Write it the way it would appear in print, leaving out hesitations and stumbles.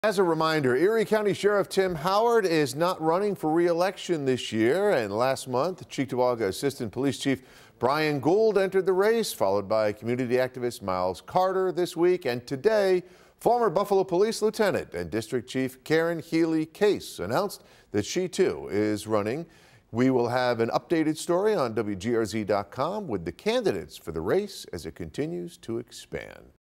As a reminder, Erie County Sheriff Tim Howard is not running for re-election this year, and last month, Cheektowaga Assistant Police Chief Brian Gould entered the race, followed by community activist Myles this week, and today, former Buffalo Police Lieutenant and District Chief Karen Healy-Case announced that she too is running. We will have an updated story on WGRZ.com with the candidates for the race as it continues to expand.